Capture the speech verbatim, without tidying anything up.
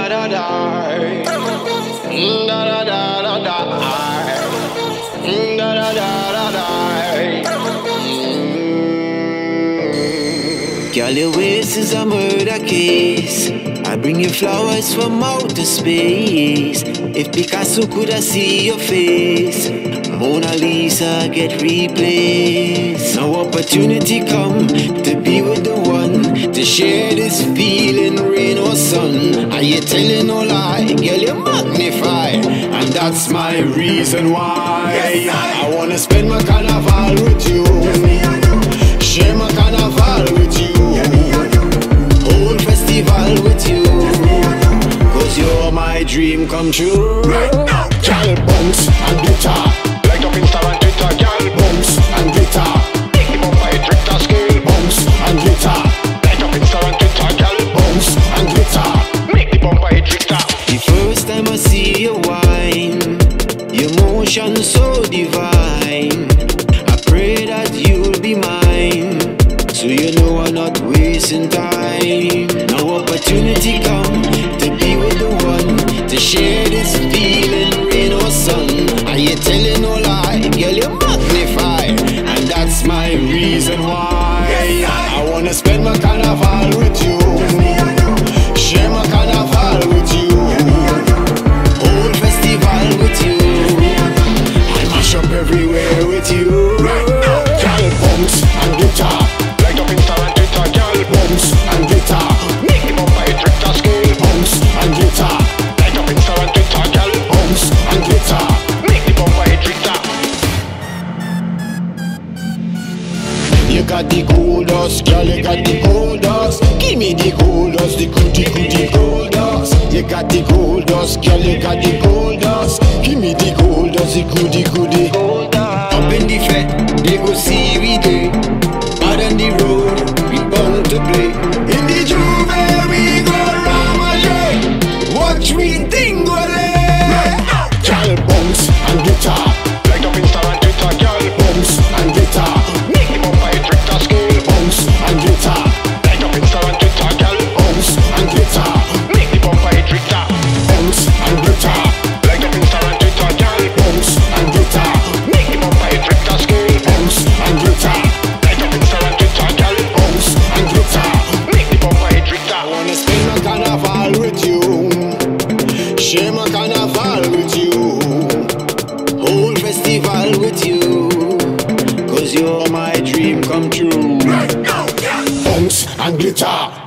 da da, da da da da da, da da da da da. Girl, your waist is a murder case. I bring you flowers from outer space. If Picasso could have see your face, Mona Lisa get replaced. Now opportunity come to be with the one, to share this feeling, rain or sun. Are you telling no lie? Girl, you magnify, and that's my reason why. Yes, I, I wanna spend my carnival with you. Yes, me and you. Share my carnival with you. Yes, me and you. Whole festival with you. Yes, me and you. Cause you're my dream come true. Right now, girl, bounce and glitter. Light up Insta and Twitter, girl, bounce and glitter. Make the bumper a drifter scale, bounce and glitter. Light up Insta and Twitter, girl, bounce and glitter. Make the bumper a drifter. The first time I see you whine, your motion so divine. I pray that you'll be mine, so you know I'm not wasting time. Now opportunity come to be with the one, to share this feeling, rain or sun. Are you telling no lie? Girl, you magnify, and that's my reason why. Yes, I, I wanna spend my carnival with you. Yes, me and you. Share my carnival with you. Yes, me and you. Whole festival with you. Yes, me and you. I mash up everywhere with you. Right now, girl, bounce and glitter. Light up Insta and Twitter, girl, bounce and glitter. Make the bumper a drifter scale, bounce and glitter. Light up Insta and Twitter, girl, bounce and glitter. Make the bumper a drifter. You got the gold dust, girl, you got the gold dust. Give me the gold dust, the goody goody gold dust. You got the gold dust, girl, you got the gold dust. Give me the gold dust, the goody goody gold dust. Up in the fed, they go see we day. Out on the road, we bound to play. In the Juve, we go ramage. Watch me thing go lay. Girl, bounce and glitter. Light up Insta and Twitter, girl, bounce and glitter. Make the bumper a drifter scale, bounce and glitter. Light up Insta and Twitter, girl, bounce and glitter. Make the bumper a drifter, bounce and glitter. Light up Insta and Twitter, girl, bounce and glitter. Make the bumper a drifter scale, bounce and glitter. Light up Insta and Twitter, girl, bounce and glitter. Make the bumper a drifter. I wanna spend my carnival with you. Share my carnival with you. Whole festival with you. Cause you're my dream come true. Right now, yeah. Bounce and glitter.